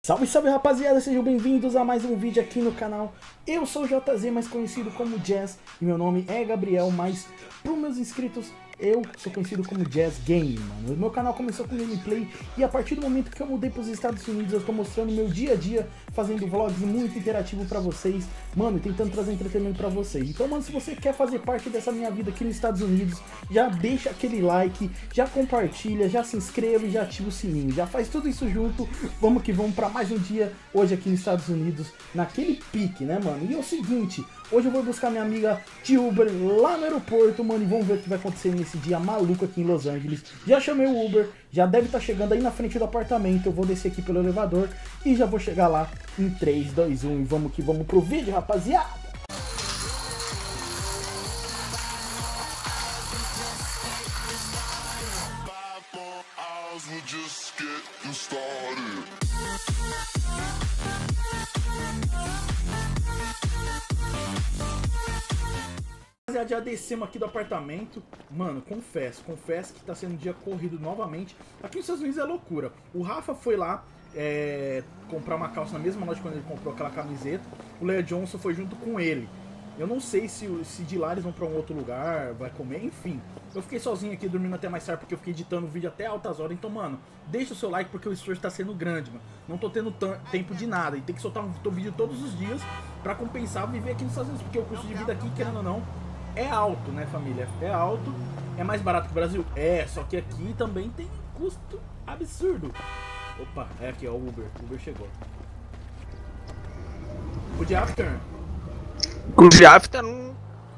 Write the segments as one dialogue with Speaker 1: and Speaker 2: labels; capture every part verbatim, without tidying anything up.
Speaker 1: Salve, salve rapaziada, sejam bem-vindos a mais um vídeo aqui no canal. Eu sou o J Z, mais conhecido como Jazz, e meu nome é Gabriel, mas para os meus inscritos eu sou conhecido como Jazz Game, mano. O meu canal começou com gameplay e a partir do momento que eu mudei para os Estados Unidos eu tô mostrando meu dia a dia, fazendo vlogs muito interativo para vocês, mano, e tentando trazer entretenimento para vocês. Então, mano, se você quer fazer parte dessa minha vida aqui nos Estados Unidos, já deixa aquele like, já compartilha, já se inscreva e já ativa o sininho, já faz tudo isso junto. Vamos que vamos para mais um dia hoje aqui nos Estados Unidos, naquele pique, né, mano? E é o seguinte, hoje eu vou buscar minha amiga de Uber lá no aeroporto, mano, e vamos ver o que vai acontecer nesse dia maluco aqui em Los Angeles. Já chamei o Uber, já deve estar chegando aí na frente do apartamento. Eu vou descer aqui pelo elevador e já vou chegar lá em três, dois, um e vamos que vamos pro vídeo, rapaziada! Já descemos aqui do apartamento. Mano, confesso, confesso que tá sendo um dia corrido novamente. Aqui nos Estados Unidos é loucura. O Rafa foi lá é, comprar uma calça na mesma loja quando ele comprou aquela camiseta. O Leia Johnson foi junto com ele. Eu não sei se, se de lá eles vão pra um outro lugar, vai comer, enfim. Eu fiquei sozinho aqui dormindo até mais tarde porque eu fiquei editando o vídeo até altas horas. Então, mano, deixa o seu like porque o esforço tá sendo grande, mano. Não tô tendo tempo de nada e tem que soltar um vídeo todos os dias pra compensar viver aqui nos Estados Unidos. Porque o custo de vida aqui, querendo ou não, é alto, né, família? É alto. É mais barato que o Brasil? É, só que aqui também tem custo absurdo. Opa, é aqui, ó, o Uber. O Uber chegou. Good afternoon.
Speaker 2: Good afternoon.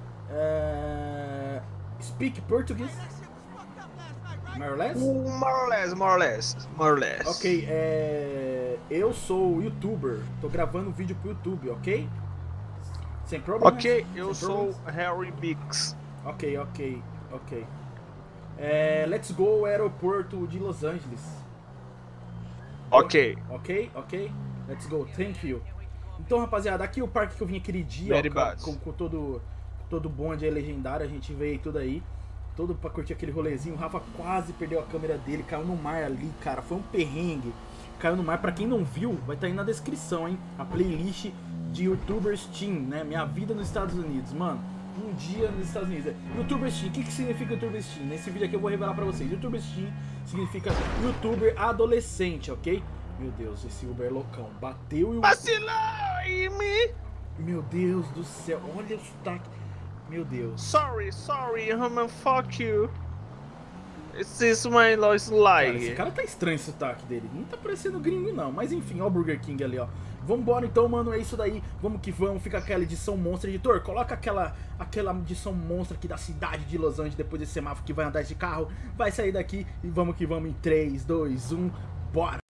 Speaker 1: Uh, speak Portuguese? More or less?
Speaker 2: More or less, more or less, more or less.
Speaker 1: Ok, é... eu sou youtuber. Tô gravando vídeo pro YouTube, ok? Sem problema?
Speaker 2: Ok, eu Sem sou problemas? Harry Bix.
Speaker 1: Ok, ok, ok. É, let's go ao aeroporto de Los Angeles.
Speaker 2: Ok.
Speaker 1: Ok, ok. Let's go, thank you. Então, rapaziada, aqui é o parque que eu vim aquele dia, ó, com, com todo, todo bonde aí legendário, a gente veio tudo aí. Todo pra curtir aquele rolezinho. O Rafa quase perdeu a câmera dele, caiu no mar ali, cara. Foi um perrengue. Caiu no mar, pra quem não viu, vai estar aí na descrição, hein? A playlist de YouTubers Team, né? Minha vida nos Estados Unidos, mano. Um dia nos Estados Unidos. YouTubers Team, o que, que significa YouTubers Team? Nesse vídeo aqui eu vou revelar pra vocês. YouTubers Team significa YouTuber adolescente, ok? Meu Deus, esse Uber é loucão. Bateu e o...
Speaker 2: Vacilou em mim!
Speaker 1: Meu Deus do céu, olha o sotaque. Meu Deus.
Speaker 2: Sorry, sorry, I'm fuck you. This is my last lie.
Speaker 1: Cara, esse cara tá estranho esse sotaque dele. Não tá parecendo gringo, não. Mas enfim, ó o Burger King ali, ó. Vambora então, mano. É isso daí. Vamos que vamos. Fica aquela edição monstra. Editor, coloca aquela, aquela edição monstra aqui da cidade de Los Angeles. Depois desse semáforo que vai andar esse carro. Vai sair daqui. E vamos que vamos em três, dois, um. Bora!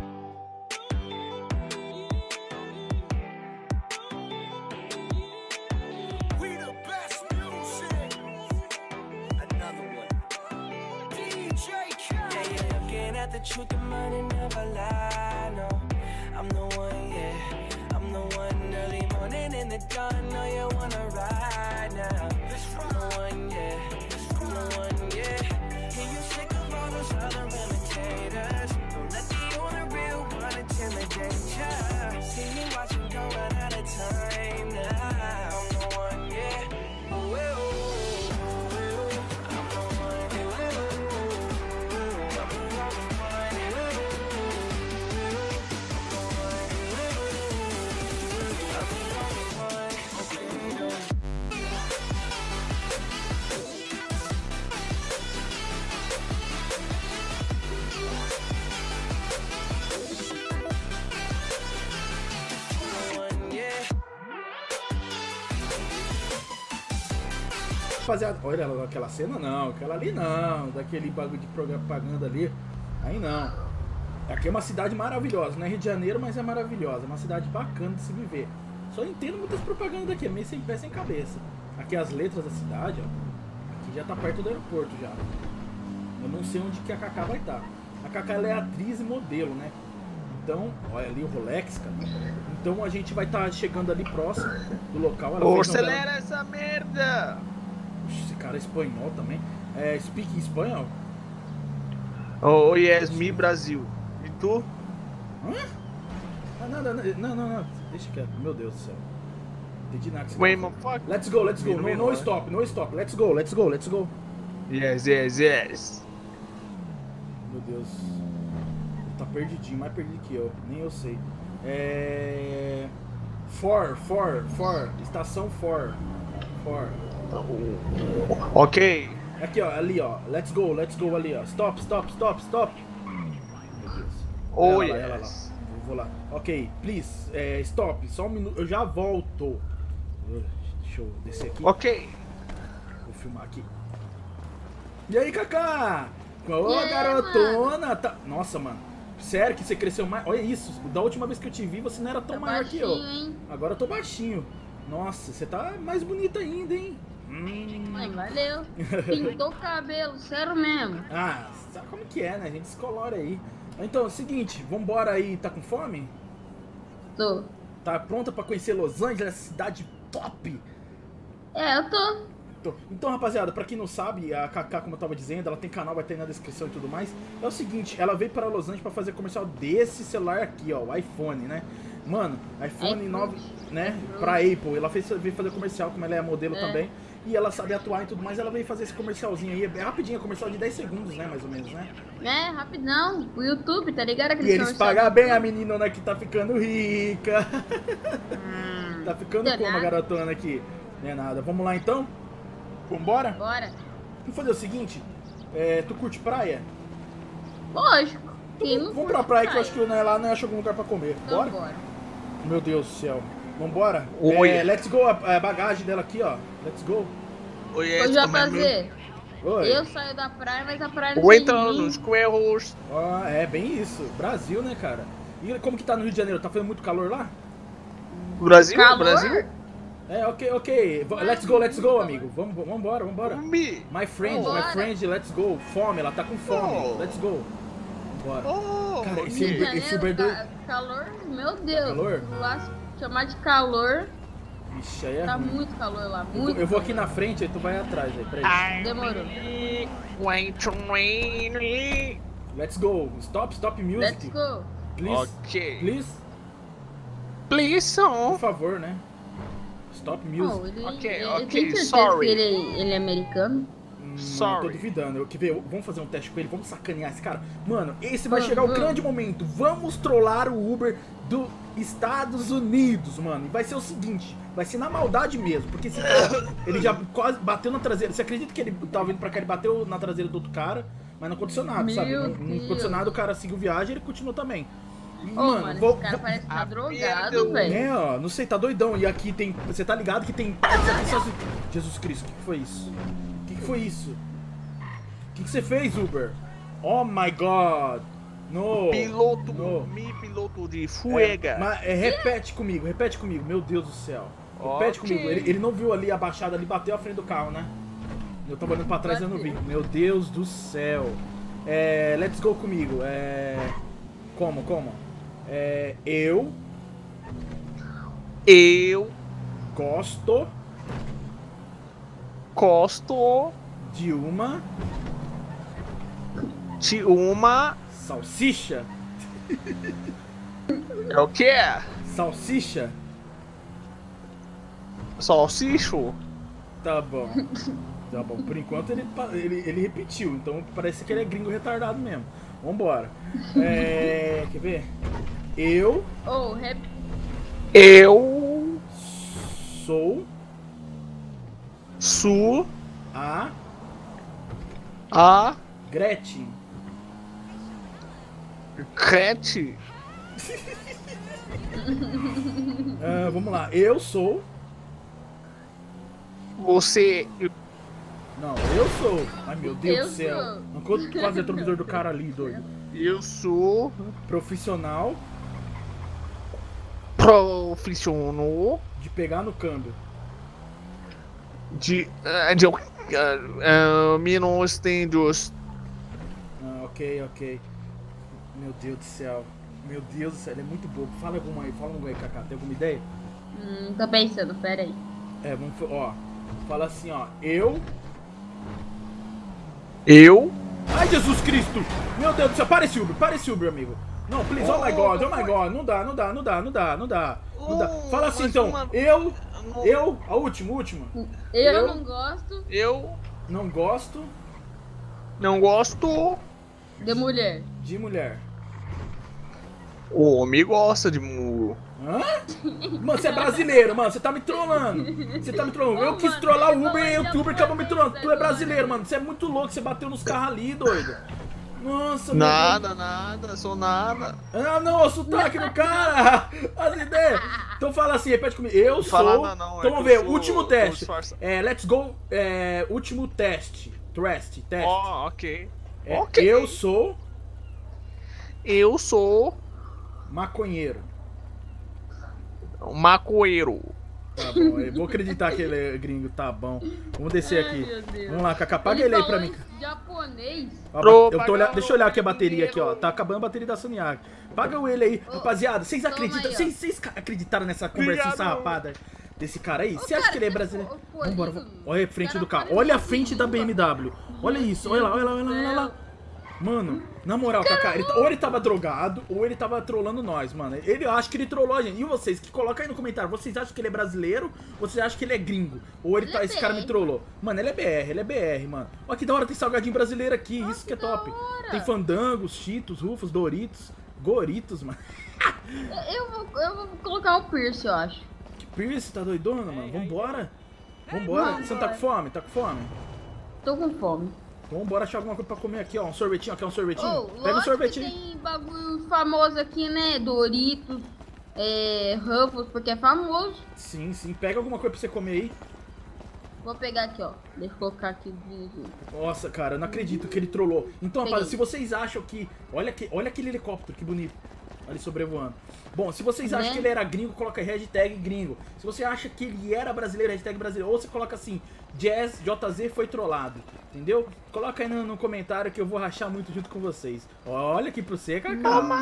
Speaker 3: The truth, the money never lie, no. I'm the one, yeah. I'm the one early morning in the dawn. Know you wanna ride now. I'm the one, yeah. I'm the one, yeah. Can you sick of all those other imitators? Don't let the only real one intimidate ya. See me watching, don't run out of time now. I'm the one, yeah. Oh, oh, oh.
Speaker 1: Rapaziada, olha aquela cena não, aquela ali não, daquele bagulho de propaganda ali, aí não. Aqui é uma cidade maravilhosa, não é Rio de Janeiro, mas é maravilhosa, é uma cidade bacana de se viver. Só entendo muitas propagandas daqui, é meio sem pé sem cabeça. Aqui as letras da cidade, ó, aqui já tá perto do aeroporto já. Eu não sei onde que a Kaká vai estar. A Kaká ela é atriz e modelo, né? Então, olha ali o Rolex, cara. Então a gente vai estar tá chegando ali próximo do local. Ela
Speaker 2: Ô, acelera essa merda!
Speaker 1: Esse cara é espanhol também. É, speak espanhol?
Speaker 2: Oh, yes, me Brasil. E tu?
Speaker 1: Hã? nada, não, não, não. Deixa quieto, meu Deus do céu. Entendi nada que você
Speaker 2: Wait,
Speaker 1: tá
Speaker 2: motherfucker.
Speaker 1: falando. Let's go, let's go.
Speaker 2: Mira,
Speaker 1: No,
Speaker 2: mira,
Speaker 1: no
Speaker 2: né?
Speaker 1: stop, no stop. Let's go, let's go, let's go.
Speaker 2: Yes, yes, yes.
Speaker 1: Meu Deus. Tá perdidinho, mais perdido que eu. Nem eu sei. É... For, for, for. Estação for. For.
Speaker 2: Ok.
Speaker 1: Aqui, ó, ali, ó. Let's go, let's go ali, ó. Stop, stop, stop, stop. Meu Deus.
Speaker 2: Oh,
Speaker 1: Ela lá, ela lá.
Speaker 2: yes.
Speaker 1: Eu vou lá. Ok, please, é, stop. Só um minuto. Eu já volto. Deixa eu descer aqui.
Speaker 2: Ok.
Speaker 1: Vou filmar aqui. E aí, Kaká? Ô,
Speaker 4: E aí,
Speaker 1: garotona. Tá... Nossa, mano. Sério que você cresceu mais? Olha isso. Da última vez que eu te vi, você não era tão
Speaker 4: Tá
Speaker 1: maior que eu.
Speaker 4: baixinho, hein?
Speaker 1: Agora eu tô baixinho. Nossa, você tá mais bonita ainda, hein? Hum.
Speaker 4: Ai, valeu. Pintou o cabelo, sério mesmo.
Speaker 1: Ah, sabe como que é, né? A gente descolora aí. Então, é o seguinte, vambora aí. Tá com fome?
Speaker 4: Tô.
Speaker 1: Tá pronta pra conhecer Los Angeles, essa cidade top?
Speaker 4: É, eu tô.
Speaker 1: Tô. Então, rapaziada, pra quem não sabe, a Kaká, como eu tava dizendo, ela tem canal, vai ter na descrição e tudo mais. É o seguinte, ela veio para Los Angeles pra fazer comercial desse celular aqui, ó, o iPhone, né? Mano, iPhone
Speaker 4: iPhone.
Speaker 1: nove, né? Pra Apple. Ela fez, veio fazer comercial, como ela é modelo
Speaker 4: É.
Speaker 1: também. E ela sabe atuar e tudo mais, ela veio fazer esse comercialzinho aí. É rapidinho, é comercial de dez segundos, né? Mais ou menos, né?
Speaker 4: É, rapidão. O YouTube, tá ligado?
Speaker 1: E
Speaker 4: Aquele
Speaker 1: eles
Speaker 4: comercial
Speaker 1: pagam
Speaker 4: do
Speaker 1: bem a
Speaker 4: YouTube?
Speaker 1: meninona que tá ficando rica.
Speaker 4: Hum,
Speaker 1: Tá ficando
Speaker 4: não é
Speaker 1: como a
Speaker 4: nada.
Speaker 1: garotona aqui? Não é nada. Vamos lá então? Vambora?
Speaker 4: Bora.
Speaker 1: Vamos fazer o seguinte. É, tu curte praia?
Speaker 4: Lógico. Quem não
Speaker 1: Vamos
Speaker 4: curte
Speaker 1: pra praia que eu acho que né, lá não acha algum lugar pra comer.
Speaker 4: Então
Speaker 1: Bora?
Speaker 4: bora.
Speaker 1: Meu Deus do céu. Vambora?
Speaker 2: Oi.
Speaker 1: É, let's go. A, a bagagem dela aqui, ó. Let's go.
Speaker 2: Oh,
Speaker 4: Ô,
Speaker 2: yes,
Speaker 4: J
Speaker 2: come on.
Speaker 4: Z,
Speaker 1: Oi.
Speaker 4: eu saio da praia, mas a praia não
Speaker 2: Ou
Speaker 4: tem
Speaker 2: entrando
Speaker 4: ninguém.
Speaker 2: nos Squirrels.
Speaker 1: Ó, é bem isso. Brasil, né, cara? E como que tá no Rio de Janeiro? Tá fazendo muito calor lá?
Speaker 2: Brasil?
Speaker 4: Calor?
Speaker 2: Brasil?
Speaker 1: É, ok, ok. V- Let's go, let's go, amigo. Vamos, vambora, vambora.
Speaker 2: Me.
Speaker 1: My friend, my
Speaker 4: Vambora.
Speaker 1: friend, let's go. Fome, ela tá com fome.
Speaker 2: Oh.
Speaker 1: Let's go. Bora.
Speaker 2: Oh,
Speaker 1: Cara, esse
Speaker 4: Rio de
Speaker 1: Uber- esse
Speaker 4: Janeiro,
Speaker 1: Uber dois-
Speaker 4: ca- calor, meu Deus.
Speaker 1: calor?
Speaker 4: Lá, chamar de calor,
Speaker 1: Ixi, aí é
Speaker 4: tá
Speaker 1: ruim.
Speaker 4: muito calor lá,
Speaker 1: Eu vou-
Speaker 4: muito
Speaker 1: Eu vou aqui
Speaker 4: calor.
Speaker 1: na frente, aí tu vai atrás aí, peraí.
Speaker 4: Demorou.
Speaker 2: Wait to rain.
Speaker 1: Let's go. Stop, stop music.
Speaker 4: Let's go.
Speaker 1: Please,
Speaker 2: Ok.
Speaker 1: please.
Speaker 2: Please,
Speaker 1: Por
Speaker 2: song.
Speaker 1: favor, né? Stop
Speaker 4: Oh,
Speaker 1: music.
Speaker 4: ele,
Speaker 2: Ok,
Speaker 4: ele
Speaker 2: ok,
Speaker 4: tem certeza
Speaker 2: sorry.
Speaker 4: que ele, ele é americano?
Speaker 1: Hum,
Speaker 2: sorry.
Speaker 1: Tô duvidando. Eu, quer ver? Vamos fazer um teste com ele, vamos sacanear esse cara. Mano, esse vai
Speaker 4: Vamos,
Speaker 1: chegar o
Speaker 4: vamos.
Speaker 1: grande momento. Vamos trollar o Uber dos Estados Unidos, mano. E vai ser o seguinte, vai ser na maldade mesmo, porque esse cara, ele já quase bateu na traseira. Você acredita que ele tava vindo pra cá, ele bateu na traseira do outro cara, mas não aconteceu nada,
Speaker 4: Meu
Speaker 1: sabe? Não, não
Speaker 4: Deus.
Speaker 1: aconteceu nada, o cara seguiu viagem e ele continuou também. E,
Speaker 4: Ô,
Speaker 1: mano,
Speaker 4: mano,
Speaker 1: vou-
Speaker 4: esse cara
Speaker 1: vou-
Speaker 4: parece que tá
Speaker 2: Ah,
Speaker 4: drogado,
Speaker 2: perdeu.
Speaker 4: velho.
Speaker 1: É, ó, não sei, tá doidão. E aqui tem. Você tá ligado que tem partes aqui só. Jesus Cristo, o que, que foi isso? O que, que foi isso? O que, que você fez, Uber? Oh my god! No!
Speaker 2: Piloto,
Speaker 1: no.
Speaker 2: me piloto de
Speaker 1: É,
Speaker 2: fuega.
Speaker 1: mas, é, repete comigo, repete comigo, meu Deus do céu. Repete
Speaker 2: Ok.
Speaker 1: comigo. Ele, ele não viu ali a baixada ali, bateu à frente do carro, né? Eu tava olhando pra trás e eu não vi. Meu Deus do céu. É, let's go comigo. É. Como, como? É. Eu
Speaker 2: Eu
Speaker 1: gosto
Speaker 2: gosto
Speaker 1: de uma
Speaker 2: de uma.
Speaker 1: salsicha.
Speaker 2: É o que?
Speaker 1: Salsicha?
Speaker 2: Salsicho?
Speaker 1: Tá bom. Tá bom. Por enquanto ele, pa- ele, ele repetiu, então parece que ele é gringo retardado mesmo. Vambora. É. Quer ver? Eu
Speaker 4: Ô, rep...
Speaker 2: Eu
Speaker 1: sou
Speaker 2: sou
Speaker 1: a
Speaker 2: a
Speaker 1: Gretchen.
Speaker 2: crente.
Speaker 1: Ah, vamos lá. Eu sou.
Speaker 2: Você.
Speaker 1: Não, eu sou. Ai meu Deus
Speaker 4: Eu
Speaker 1: do céu.
Speaker 4: sou.
Speaker 1: Não consigo fazer o retrovisor do cara ali, doido.
Speaker 2: Eu sou
Speaker 1: Profissional
Speaker 2: profissional
Speaker 1: de pegar no câmbio.
Speaker 2: de. eh, de uh, uh, minostêndios.
Speaker 1: Ah, ok, ok. Meu Deus do céu. Meu Deus do céu, ele é muito bobo. Fala alguma aí, fala alguma aí, Kaká. Tem alguma ideia?
Speaker 4: Hum, tô pensando, pera aí.
Speaker 1: É, vamos. fa- Ó. Fala assim, ó. Eu.
Speaker 2: Eu
Speaker 1: Ai, Jesus Cristo! Meu Deus do céu, para esse Uber, para esse Uber, amigo. Não, please, oh my god, oh my god. Não dá, não dá, não dá, não dá, não dá. Não dá.
Speaker 2: Oh,
Speaker 1: Fala assim
Speaker 2: mas
Speaker 1: então,
Speaker 2: uma-
Speaker 1: eu,
Speaker 2: Não.
Speaker 1: eu, a última, última.
Speaker 4: Eu,
Speaker 1: Eu-
Speaker 4: não gosto
Speaker 2: Eu
Speaker 1: Não gosto
Speaker 2: não gosto.
Speaker 4: de mulher.
Speaker 1: de mulher.
Speaker 2: O homem gosta de mu.
Speaker 1: Hã? Mano, você é brasileiro, mano, você tá me trollando. Você tá me trollando. Eu
Speaker 4: Ô,
Speaker 1: quis
Speaker 4: mano,
Speaker 1: trollar o
Speaker 4: ele
Speaker 1: Uber e
Speaker 4: falou
Speaker 1: o youtuber
Speaker 4: de
Speaker 1: acabou me trollando.
Speaker 4: amor,
Speaker 1: Tu é
Speaker 4: agora.
Speaker 1: brasileiro, mano. Você é muito louco, você bateu nos carros ali, doido. Nossa, meu
Speaker 2: Nada, nada, sou nada.
Speaker 1: Deus. Ah, não, o sotaque do cara. As ideias. Então fala assim, repete comigo. Eu sou.
Speaker 2: Fala nada não, é
Speaker 1: então vamos
Speaker 2: que eu
Speaker 1: ver,
Speaker 2: sou-
Speaker 1: último
Speaker 2: tô
Speaker 1: teste.
Speaker 2: disfarçado.
Speaker 1: É, let's go. É, último teste. Test, teste.
Speaker 2: Ó, ok.
Speaker 1: É,
Speaker 2: ok.
Speaker 1: Eu sou
Speaker 2: Eu sou
Speaker 1: maconheiro.
Speaker 2: um macoeiro.
Speaker 1: Tá bom, eu vou acreditar que ele é gringo, tá bom. Vamos descer
Speaker 4: Ai,
Speaker 1: aqui.
Speaker 4: meu Deus.
Speaker 1: Vamos lá, Cacá, apaga ele aí pra mim.
Speaker 4: falou em japonês.
Speaker 1: Ó,
Speaker 2: Pro-
Speaker 1: eu tô olhando, deixa eu olhar aqui a
Speaker 2: pagar o
Speaker 1: bateria aqui, ó.
Speaker 2: dinheiro.
Speaker 1: Tá acabando a bateria da Soniac. Paga o ele aí.
Speaker 4: Ô,
Speaker 1: Rapaziada, vocês
Speaker 4: toma
Speaker 1: acreditam?
Speaker 4: aí, ó.
Speaker 1: Vocês, vocês ca- acreditaram nessa conversa
Speaker 2: Obrigado.
Speaker 1: sarrapada desse cara aí?
Speaker 4: Ô,
Speaker 1: Você acha
Speaker 4: cara,
Speaker 1: que ele é
Speaker 4: que
Speaker 1: brasileiro?
Speaker 4: fo- foi
Speaker 1: Vambora,
Speaker 4: isso?
Speaker 1: vamos. Olha a frente
Speaker 4: Cara,
Speaker 1: do carro.
Speaker 4: parece
Speaker 1: Olha a
Speaker 4: um
Speaker 1: frente da B M W. Olha isso, olha lá, olha lá, olha lá, olha lá. Mano, na moral, Kaká, ele, tá- ou ele tava drogado, ou ele tava trollando nós, mano. Ele acha que ele trollou a gente. E vocês, que coloca aí no comentário, vocês acham que ele é brasileiro ou vocês acham que ele é gringo? Ou ele,
Speaker 4: Ele
Speaker 1: tá,
Speaker 4: é
Speaker 1: esse cara me
Speaker 4: B R.
Speaker 1: trollou? Mano, ele é B R, ele é B R, mano. Olha que da hora, tem salgadinho brasileiro aqui, isso que é
Speaker 4: que da
Speaker 1: top.
Speaker 4: hora.
Speaker 1: Tem fandangos, cheetos, rufos, doritos, goritos, mano.
Speaker 4: Eu vou, eu vou colocar o piercing, eu acho.
Speaker 1: Que Pierce, tá doidona, mano? Vambora. Vambora. Você não tá com fome? Tá com fome?
Speaker 4: Tô com fome.
Speaker 1: Então vambora achar alguma coisa pra comer aqui, ó. Um sorvetinho, aqui, um sorvetinho.
Speaker 4: Oh,
Speaker 1: Pega um
Speaker 4: lógico que
Speaker 1: sorvetinho.
Speaker 4: tem bagulho famoso aqui, né? Doritos, é, Ruffles, porque é famoso.
Speaker 1: Sim, sim. Pega alguma coisa pra você comer aí.
Speaker 4: Vou pegar aqui, ó. Deixa eu colocar aqui. aqui.
Speaker 1: Nossa, cara, eu não acredito que ele trollou. Então,
Speaker 4: Peguei.
Speaker 1: rapaz, se vocês acham que... Olha, que... Olha aquele helicóptero, que bonito. Ali sobrevoando. Bom, se vocês acham
Speaker 4: Né?
Speaker 1: que ele era gringo, coloca hashtag gringo. Se você acha que ele era brasileiro, hashtag brasileiro. Ou você coloca assim, Jazz, J Z foi trollado. Entendeu? Coloca aí no, no comentário que eu vou rachar muito junto com vocês. Olha aqui pra você, Cacá.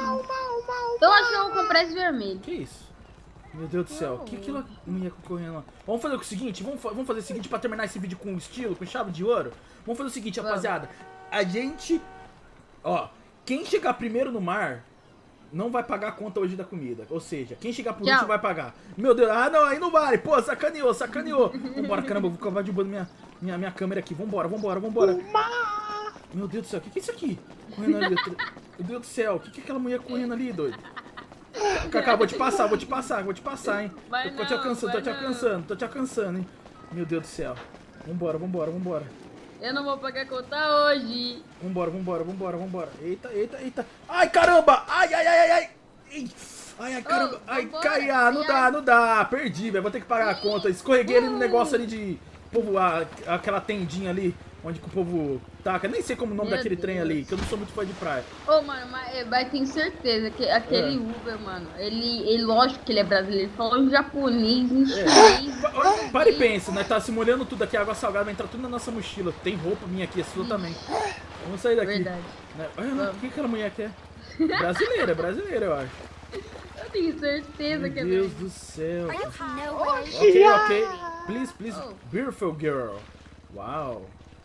Speaker 4: Eu acho que eu vou comprar esse vermelho.
Speaker 1: Que isso? Meu Deus do céu, o que aquela mulher correndo lá? Vamos fazer o seguinte, vamos, fa- vamos fazer o seguinte pra terminar esse vídeo com estilo, com chave de ouro. Vamos fazer o seguinte,
Speaker 4: Vamos.
Speaker 1: rapaziada. A gente, ó, quem chegar primeiro no mar não vai pagar a conta hoje da comida. Ou seja, quem chegar por
Speaker 4: Tchau.
Speaker 1: último vai pagar. Meu Deus, ah não, aí não vale. Pô, sacaneou, sacaneou. Vambora, caramba, eu vou acabar derrubando minha, minha, minha câmera aqui. Vambora, vambora, vambora. Meu Deus do céu, o que, que é isso aqui? Correndo ali. Meu Deus do céu, o que, que é aquela mulher correndo ali, doido? Cacá, vou te passar, vou te passar, vou te passar, hein?
Speaker 4: Vai
Speaker 1: tô te
Speaker 4: não,
Speaker 1: alcançando,
Speaker 4: vai
Speaker 1: tô te
Speaker 4: não.
Speaker 1: alcançando, tô te alcançando, hein? Meu Deus do céu. Vambora, vambora, vambora.
Speaker 4: Eu não vou pagar conta hoje.
Speaker 1: Vambora, vambora, vambora, vambora. Eita, eita, eita. Ai, caramba! Ai, ai, ai, ai, ai! Ih, ai, ai, caramba!
Speaker 4: Ô,
Speaker 1: Ai,
Speaker 4: vambora.
Speaker 1: cai, ah, não
Speaker 4: E
Speaker 1: dá,
Speaker 4: aí?
Speaker 1: não dá. Perdi, velho. Vou ter que pagar a conta. Escorreguei ali no
Speaker 4: Uh.
Speaker 1: negócio ali de povoar aquela tendinha ali, onde que o povo taca. Nem sei como é o nome
Speaker 4: Meu
Speaker 1: daquele trem
Speaker 4: Deus.
Speaker 1: ali, que eu não sou muito fã de praia.
Speaker 4: Ô, mano, mas, é, mas tenho certeza que aquele
Speaker 1: É.
Speaker 4: Uber, mano, ele, ele, lógico que ele é brasileiro, ele falou em japonês, em
Speaker 1: É.
Speaker 4: chinês.
Speaker 1: Pa- olha, Para e pensa, nós tá se molhando tudo aqui, água salgada, vai entrar tudo na nossa mochila. Tem roupa minha aqui, a sua também. Vamos sair daqui.
Speaker 4: Verdade.
Speaker 1: Né? Olha lá, o
Speaker 4: Vamos.
Speaker 1: que aquela mulher quer? Brasileira, brasileira, eu acho.
Speaker 4: Eu tenho certeza
Speaker 1: Meu
Speaker 4: que é
Speaker 1: Deus
Speaker 4: verdade.
Speaker 1: do céu.
Speaker 4: Oh,
Speaker 1: Ok, ok. Please, please,
Speaker 4: Oh.
Speaker 1: beautiful girl. Uau.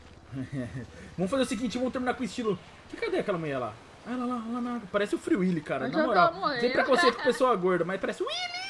Speaker 1: Vamos fazer o seguinte, vamos terminar com o estilo. Que cadê aquela mulher lá? Ah, lá, lá, lá, lá. Parece o Free Willy, cara.
Speaker 4: Mas
Speaker 1: Na
Speaker 4: já
Speaker 1: moral.
Speaker 4: tá morrendo.
Speaker 1: Sem preconceito com pessoa gorda, mas parece o Willy.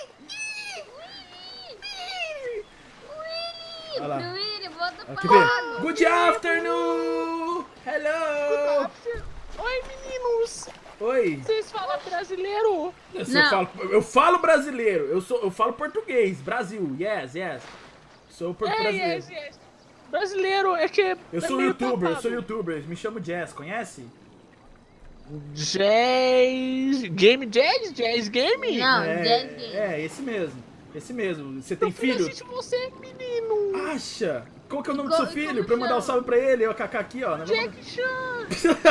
Speaker 1: Olha lá.
Speaker 4: Willy, volta
Speaker 1: Aqui
Speaker 4: pra
Speaker 1: vem.
Speaker 4: água.
Speaker 1: Good afternoon! Hello!
Speaker 2: Oi, meninos!
Speaker 1: Oi.
Speaker 2: Vocês falam brasileiro?
Speaker 1: Eu,
Speaker 4: Não.
Speaker 1: falo, eu falo brasileiro, eu, sou, eu falo português, Brasil, yes, yes. Sou por-
Speaker 2: É,
Speaker 1: brasileiro.
Speaker 2: yes, yes. Brasileiro é que.
Speaker 1: Eu
Speaker 2: é
Speaker 1: sou
Speaker 2: meio
Speaker 1: youtuber, eu
Speaker 2: tapado.
Speaker 1: sou youtuber, me chamo Jazz, conhece?
Speaker 2: Jazz. Game Jazz? Jazz Game?
Speaker 4: Não,
Speaker 1: é,
Speaker 4: Jazz Game.
Speaker 1: é, esse mesmo, esse mesmo. Você tem
Speaker 2: Meu filho
Speaker 1: filho?
Speaker 2: assiste você, menino.
Speaker 1: Acha? Qual que é o nome do
Speaker 4: Co-
Speaker 1: seu filho?
Speaker 4: como
Speaker 1: Pra eu mandar um
Speaker 4: chama?
Speaker 1: salve pra ele, eu a Kaká aqui, ó. né?
Speaker 2: Jack Chan.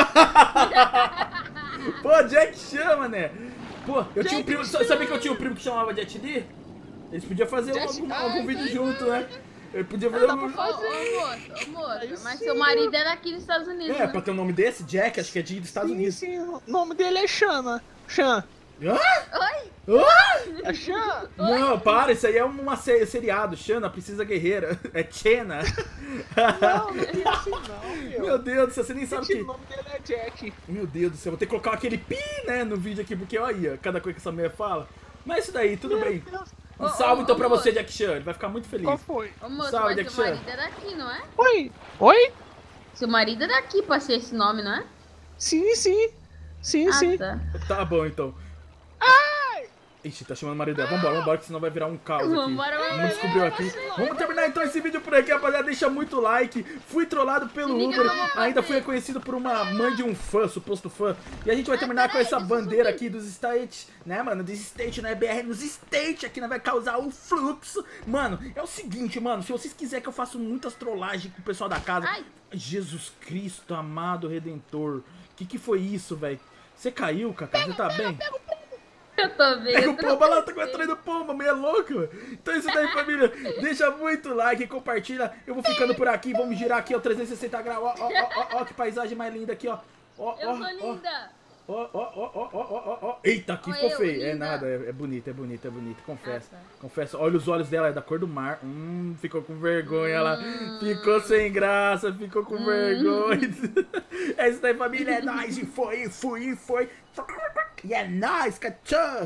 Speaker 1: Pô, Jack Chan, mané. Pô, eu tinha um
Speaker 2: Jack
Speaker 1: primo,
Speaker 2: Chan.
Speaker 1: sabia que eu tinha um primo que chamava Jet Li? Eles podiam fazer
Speaker 2: Jack-
Speaker 1: algum,
Speaker 2: Ah,
Speaker 1: algum vídeo
Speaker 2: entendi.
Speaker 1: junto, né? Ele podia fazer
Speaker 2: dá
Speaker 1: um...
Speaker 2: pra
Speaker 4: Ô,
Speaker 2: fazer.
Speaker 4: ô, moça, ô, moça,
Speaker 2: Aí
Speaker 4: mas
Speaker 2: sim,
Speaker 4: seu marido é daqui dos Estados Unidos,
Speaker 1: É,
Speaker 4: né?
Speaker 1: pra ter um nome desse, Jack, acho que é de dos Estados
Speaker 2: Sim,
Speaker 1: Unidos.
Speaker 2: sim, o nome dele é Shana. Chan.
Speaker 1: Hã?
Speaker 4: Oi?
Speaker 1: Hã?
Speaker 2: A Xana?
Speaker 1: Não, para, isso aí é uma sé- seriado. Xana, Princesa Guerreira. É Xena.
Speaker 2: Não, não é assim não, meu.
Speaker 1: Meu Deus do céu, você nem sabe
Speaker 2: Gente,
Speaker 1: que...
Speaker 2: o nome dele é Jack.
Speaker 1: Meu Deus do céu, vou ter que colocar aquele pi, né, no vídeo aqui, porque olha, cada coisa que essa mulher fala. Mas isso daí, tudo
Speaker 2: Meu
Speaker 1: bem.
Speaker 2: Deus.
Speaker 1: Um
Speaker 4: Ô,
Speaker 1: salve
Speaker 4: ô,
Speaker 1: então
Speaker 4: ô,
Speaker 1: pra você,
Speaker 4: moço.
Speaker 1: Jack Chan, ele vai ficar muito feliz.
Speaker 2: Qual foi?
Speaker 4: Ô, moço,
Speaker 1: Salve,
Speaker 4: mas seu
Speaker 1: Jack Chan.
Speaker 4: marido é daqui, não é?
Speaker 2: Oi? Oi?
Speaker 4: Seu marido é daqui pra ser esse nome, não é?
Speaker 2: Sim, sim. Sim,
Speaker 4: Ah,
Speaker 2: sim.
Speaker 4: tá.
Speaker 1: Tá bom, então. Ixi, tá chamando o marido dela. Vambora, vambora, que senão vai virar um caos aqui.
Speaker 4: Vambora, vambora.
Speaker 1: Vamos descobrir aqui. Vamos terminar então esse vídeo por aqui, rapaziada. Deixa muito like. Fui trollado pelo
Speaker 4: Se liga
Speaker 1: Uber.
Speaker 4: que eu vou fazer.
Speaker 1: Ainda fui reconhecido por uma mãe de um fã, suposto fã. E a gente vai
Speaker 4: Ah,
Speaker 1: terminar com
Speaker 4: peraí,
Speaker 1: essa
Speaker 4: deixa eu
Speaker 1: bandeira
Speaker 4: subir.
Speaker 1: aqui dos States, né, mano? Dos States, né, B R nos States. Aqui, né, vai causar o fluxo. Mano, é o seguinte, mano. Se vocês quiserem que eu faça muitas trollagens com o pessoal da casa...
Speaker 4: Ai.
Speaker 1: Jesus Cristo, amado Redentor. Que que foi isso, velho? Você caiu, Cacá? Você tá bem?
Speaker 4: Eu tô vendo.
Speaker 1: Pega o pombo, olha lá, tá atrás do pombo, meio louco. Então é isso daí, família. Deixa muito like, compartilha. Eu vou ficando por aqui, vamos girar aqui, ó, trezentos e sessenta graus. Ó, ó, ó, ó, que paisagem mais linda aqui, ó. Ó,
Speaker 4: Eu
Speaker 1: ó,
Speaker 4: sou
Speaker 1: ó,
Speaker 4: linda.
Speaker 1: ó, ó, ó, ó, ó, ó, ó. Eita, aqui
Speaker 4: Ó,
Speaker 1: ficou
Speaker 4: eu,
Speaker 1: feio. É
Speaker 4: linda.
Speaker 1: nada, é, é bonito, é bonito, é bonito, confesso.
Speaker 4: Ah, tá.
Speaker 1: Confesso. Olha os olhos dela, é da cor do mar. Hum, ficou com vergonha lá. Ficou sem graça, ficou com vergonha. É isso daí, família. É nóis, e foi, e fui, e foi. E é nóis, cachorro.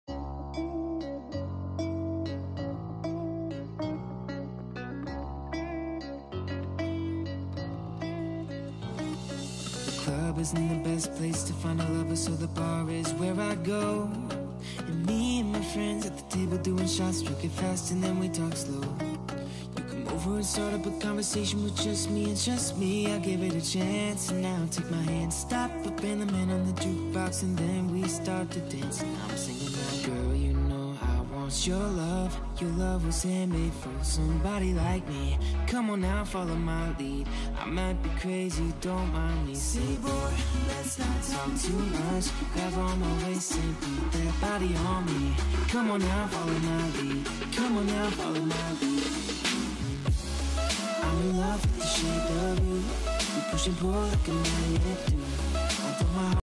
Speaker 3: Club isn't the best place to find a lover, so the bar is where I go. And me and my friends at the table doing shots, drink it fast and then we talk slow. You come over and start up a conversation with just me and just me. I give it a chance and now take my hand, stop up in the man on the jukebox, and then we start to dance. And I'm singing now, girl, you know I want your love. Your love was handmade for somebody like me. Come on now, follow my lead. I might be crazy, don't mind me. Say boy, let's not talk too much. Grab on my waist and put that body on me. Come on now, follow my lead. Come on now, follow my lead. I'm in love with the shape of you. We push and pull like a magnet do. Although my